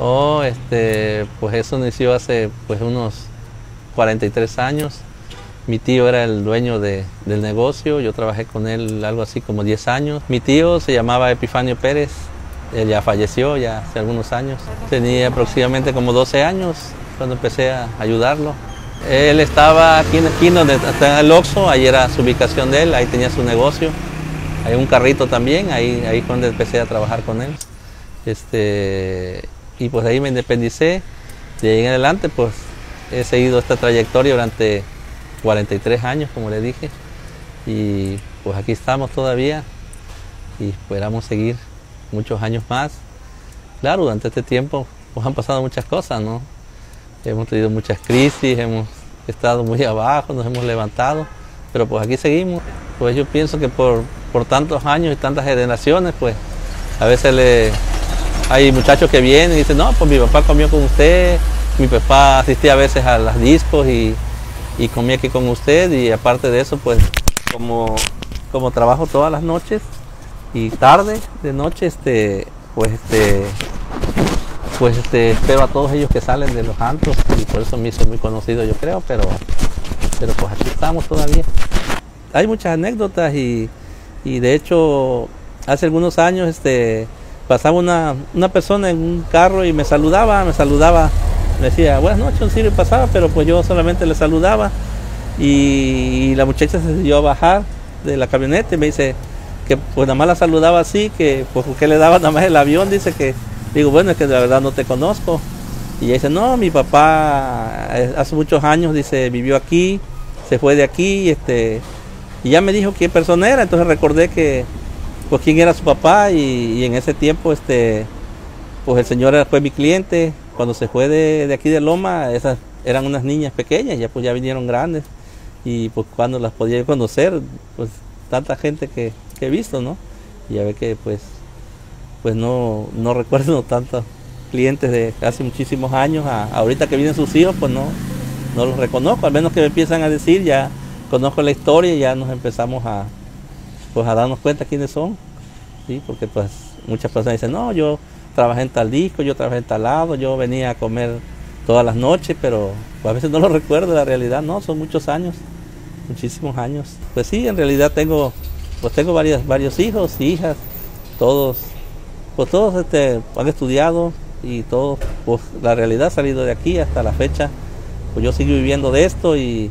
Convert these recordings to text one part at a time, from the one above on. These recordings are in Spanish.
Oh, pues eso inició hace pues unos 43 años. Mi tío era el dueño del negocio, yo trabajé con él algo así como 10 años. Mi tío se llamaba Epifanio Pérez, él ya falleció ya hace algunos años. Tenía aproximadamente como 12 años cuando empecé a ayudarlo. Él estaba aquí en la esquina donde está el Oxxo, ahí era su ubicación de él, ahí tenía su negocio. Hay un carrito también, ahí fue donde empecé a trabajar con él. Y pues ahí me independicé. De ahí en adelante pues he seguido esta trayectoria durante 43 años, como le dije. Y pues aquí estamos todavía y esperamos seguir muchos años más. Claro, durante este tiempo pues han pasado muchas cosas, ¿no? Hemos tenido muchas crisis, hemos estado muy abajo, nos hemos levantado, pero pues aquí seguimos. Pues yo pienso que por tantos años y tantas generaciones, pues a veces hay muchachos que vienen y dicen, no, pues mi papá comió con usted, mi papá asistía a veces a las discos y comía aquí con usted, y aparte de eso, pues como trabajo todas las noches y tarde, de noche, espero a todos ellos que salen de los antros, y por eso me hice muy conocido, yo creo, pero pues aquí estamos todavía. Hay muchas anécdotas y de hecho hace algunos años pasaba una persona en un carro y me saludaba, me decía buenas noches, un Sirio, y pasaba, pero pues yo solamente le saludaba, y la muchacha se dio a bajar de la camioneta y me dice que pues nada más la saludaba así, que pues porque le daba nada más el avión, dice que, digo, bueno, es que de verdad no te conozco. Y ella dice, no, mi papá hace muchos años, dice, vivió aquí, se fue de aquí, y ya me dijo qué persona era. Entonces recordé que pues quién era su papá, y en ese tiempo pues el señor fue mi cliente. Cuando se fue de aquí de Loma, esas eran unas niñas pequeñas, ya vinieron grandes, y pues cuando las podía conocer, pues tanta gente que he visto, ¿no? Y a ver que pues no recuerdo tantos clientes de hace muchísimos años, ahorita que vienen sus hijos, pues no los reconozco, al menos que me empiezan a decir, ya conozco la historia y ya nos empezamos a darnos cuenta quiénes son, ¿sí? Porque pues muchas personas dicen, no, yo trabajé en tal disco, yo trabajé en tal lado, yo venía a comer todas las noches, pero pues, a veces no lo recuerdo, la realidad no, son muchos años, muchísimos años. Pues sí, en realidad tengo varios hijos y hijas, todos han estudiado, y todos, pues la realidad ha salido de aquí hasta la fecha, pues yo sigo viviendo de esto, y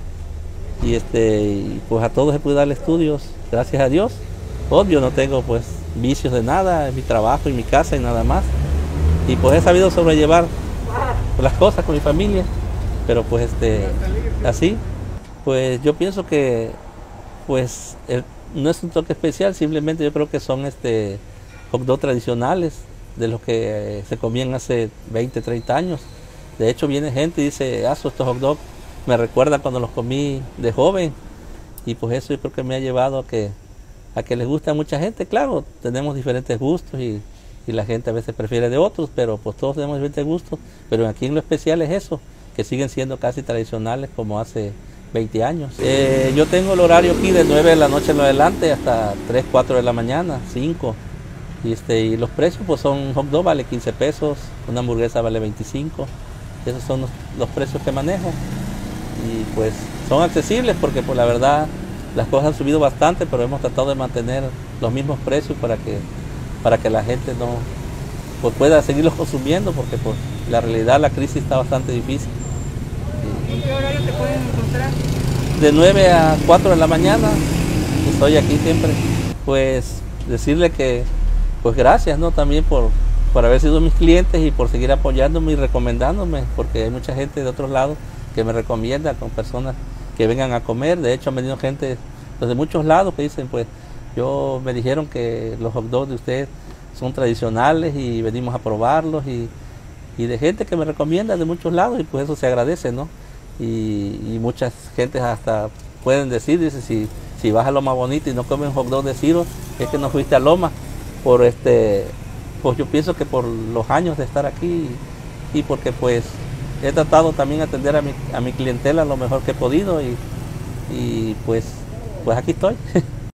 pues a todos he podido darle estudios, gracias a Dios. Obvio, no tengo pues vicios de nada, en mi trabajo y mi casa y nada más, y pues he sabido sobrellevar las cosas con mi familia, pero pues así, pues yo pienso que pues no es un toque especial, simplemente yo creo que son hot dog tradicionales de los que se comían hace 20, 30 años. De hecho viene gente y dice, estos hot dogs me recuerda cuando los comí de joven, y pues eso yo creo que me ha llevado a que les guste a mucha gente. Claro, tenemos diferentes gustos y la gente a veces prefiere de otros, pero pues todos tenemos diferentes gustos, pero aquí en lo especial es eso, que siguen siendo casi tradicionales como hace 20 años. Yo tengo el horario aquí de 9 de la noche en adelante hasta 3, 4 de la mañana, 5. Y los precios pues son, un hot dog vale 15 pesos, una hamburguesa vale 25. Esos son los precios que manejo. Y pues son accesibles porque pues la verdad las cosas han subido bastante, pero hemos tratado de mantener los mismos precios para que la gente no pues pueda seguirlos consumiendo, porque pues la realidad, la crisis está bastante difícil. ¿En qué horario te pueden encontrar? De 9 a 4 de la mañana, estoy aquí siempre. Pues decirle que pues gracias, ¿no? También por haber sido mis clientes y por seguir apoyándome y recomendándome, porque hay mucha gente de otros lados que me recomienda con personas que vengan a comer. De hecho han venido gente pues, de muchos lados que dicen, pues me dijeron que los hot dogs de ustedes son tradicionales y venimos a probarlos, y de gente que me recomienda de muchos lados, y pues eso se agradece, ¿no? Y muchas gentes hasta pueden decir, dice, si vas a Loma Bonita y no comes hot dog de Ciro, es que no fuiste a Loma. Pues yo pienso que por los años de estar aquí, y porque pues he tratado también de atender a mi clientela lo mejor que he podido, y pues aquí estoy.